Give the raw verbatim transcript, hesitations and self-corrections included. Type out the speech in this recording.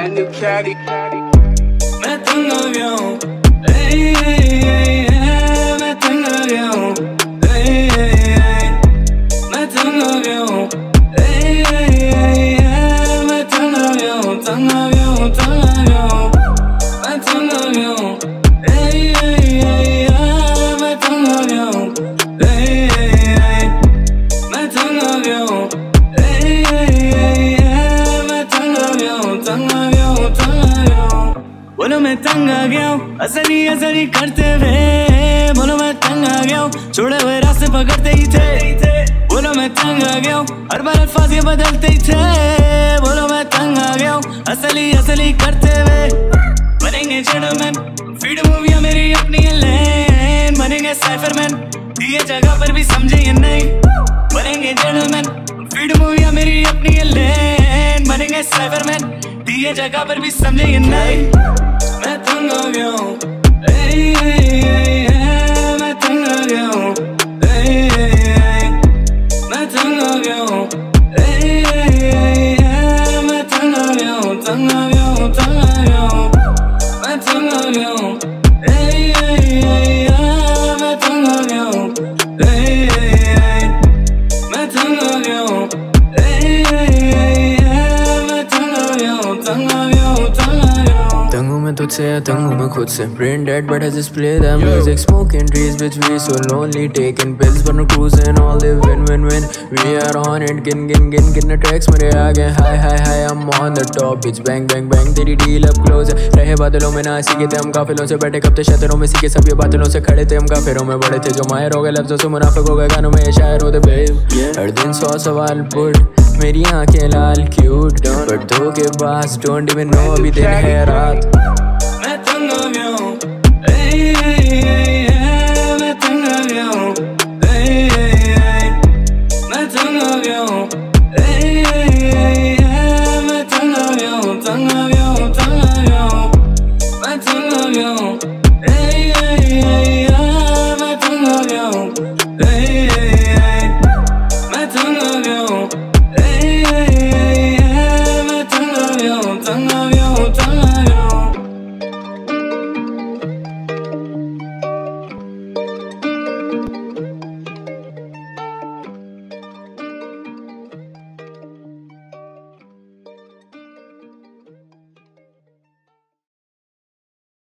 brand new KADDY. मैं तंग आ गया हूँ, मैं तंग आ गया हूँ, मैं तंग आ गया हूँ, मैं तंग आ गया हूँ, तंग आ गया हूँ, तंग आ गया हूँ, मैं तंग आ गया हूँ, मैं तंग आ गया हूँ, मैं तंग आ गया हूँ, मैं तंग आ गया हूँ, तंग आ गया हूँ, तंग आ गया हूँ। बोलो मैं तंग आ गया हूँ, असली असली करते हुए। बोलो मैं तंग आ गया हूँ, छोड़े हुए रास्ते पकड़ते ही थे। बोलो मैं तंग आ गया हूँ, हर बार अल्फाज ये बदलते ही थे। बोलो मैं तंग आ गया हूँ, असली असली करते हुए। बनेंगे जेंटलमैन, फीड मूवियाँ मेरी अपनी लेन। बनेंगे साइफरमैन, दिए जगह पर भी समझे ये नहीं। बनेंगे जेंटलमैन, फीड मूवियाँ मेरी अपनी लेन। बनेंगे साइफरमैन, दिए जगह पर भी समझे ये नहीं। मैं तंग आ गया हूँ, मैं तंग आ गया हूँ, मैं तंग आ गया हूँ, मैं तंग आ गया हूँ, तंग आ गया हूँ, तंग आ गया हूँ, मैं तंग आ गया हूँ, मैं तंग आ गया हूँ, मैं तंग आ गया हूँ, मैं तंग आ गया हूँ, तंग आ गया हूँ, तंग आ गया हूँ। तंग हूँ मैं तुझसे या तंग हूँ मैं खुद से। Brain dead but I just play that music. Smoking trees bitch we so lonely. Taking pills but no cruising all the win win win. We are on it gin gin gin gin the tracks मेरे आगे. Hi hi hi I'm on the top bitch bang bang bang. तेरी deal up close है. रहे बादलों में ना सीखे थे हम काफिलों से बैठे कब थे शतरों में सीखे सब ये बादलों से खड़े थे हम काफिरों में बड़े थे जो माहिर हो गए लफ्जों से मुनाफिक हो गए गानों में ये शायर होते बेब। हर दिन सौ सवाल पुट मेरी आंखें लाल क्यूट बट दो के पास डोंट इवन नो अभी दिन है रात।